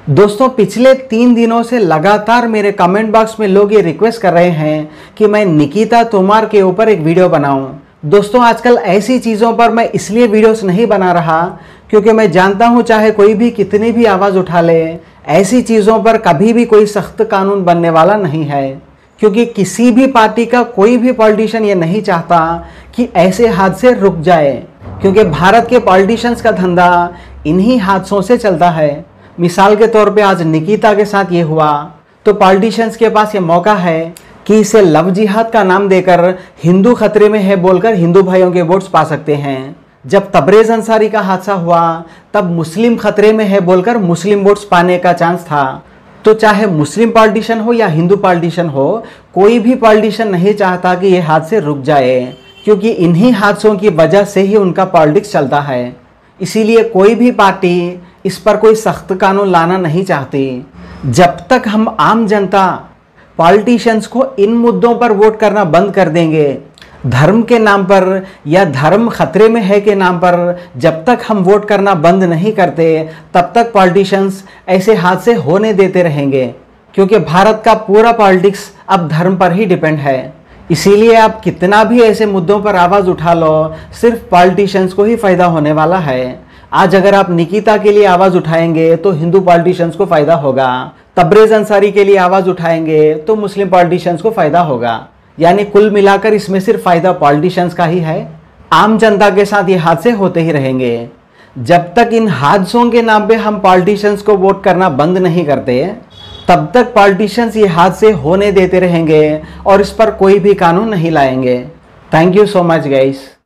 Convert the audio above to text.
दोस्तों पिछले 3 दिनों से लगातार मेरे कमेंट बॉक्स में लोग ये रिक्वेस्ट कर रहे हैं कि मैं निकिता तोमर के ऊपर एक वीडियो बनाऊं। दोस्तों आजकल ऐसी चीज़ों पर मैं इसलिए वीडियोस नहीं बना रहा क्योंकि मैं जानता हूं चाहे कोई भी कितनी भी आवाज़ उठा ले, ऐसी चीज़ों पर कभी भी कोई सख्त कानून बनने वाला नहीं है। क्योंकि किसी भी पार्टी का कोई भी पॉलिटिशियन ये नहीं चाहता कि ऐसे हादसे रुक जाए, क्योंकि भारत के पॉलिटिशियंस का धंधा इन्हीं हादसों से चलता है। मिसाल के तौर पे आज निकिता के साथ ये हुआ तो पॉलिटिशियंस के पास ये मौका है कि इसे लव जिहाद का नाम देकर हिंदू खतरे में है बोलकर हिंदू भाइयों के वोट्स पा सकते हैं। जब तबरेज़ अंसारी का हादसा हुआ तब मुस्लिम खतरे में है बोलकर मुस्लिम वोट्स पाने का चांस था। तो चाहे मुस्लिम पॉलिटिशियन हो या हिंदू पॉलिटिशियन हो, कोई भी पॉलिटिशियन नहीं चाहता कि ये हादसे रुक जाए, क्योंकि इन्हीं हादसों की वजह से ही उनका पॉलिटिक्स चलता है। इसीलिए कोई भी पार्टी इस पर कोई सख्त कानून लाना नहीं चाहती। जब तक हम आम जनता पॉलिटिशियंस को इन मुद्दों पर वोट करना बंद कर देंगे, धर्म के नाम पर या धर्म खतरे में है के नाम पर जब तक हम वोट करना बंद नहीं करते, तब तक पॉलिटिशियंस ऐसे हादसे होने देते रहेंगे। क्योंकि भारत का पूरा पॉलिटिक्स अब धर्म पर ही डिपेंड है। इसीलिए आप कितना भी ऐसे मुद्दों पर आवाज़ उठा लो, सिर्फ पॉलिटिशियंस को ही फ़ायदा होने वाला है। आज अगर आप निकिता के लिए आवाज़ उठाएंगे तो हिंदू पॉलिटिशियंस को फ़ायदा होगा, तबरेज़ अंसारी के लिए आवाज़ उठाएंगे तो मुस्लिम पॉलिटिशियंस को फ़ायदा होगा। यानी कुल मिलाकर इसमें सिर्फ फ़ायदा पॉलिटिशियंस का ही है। आम जनता के साथ ये हादसे होते ही रहेंगे। जब तक इन हादसों के नाम पे हम पॉलिटिशियंस को वोट करना बंद नहीं करते, तब तक पॉलिटिशियंस ये हादसे होने देते रहेंगे और इस पर कोई भी कानून नहीं लाएंगे। Thank you so much guys.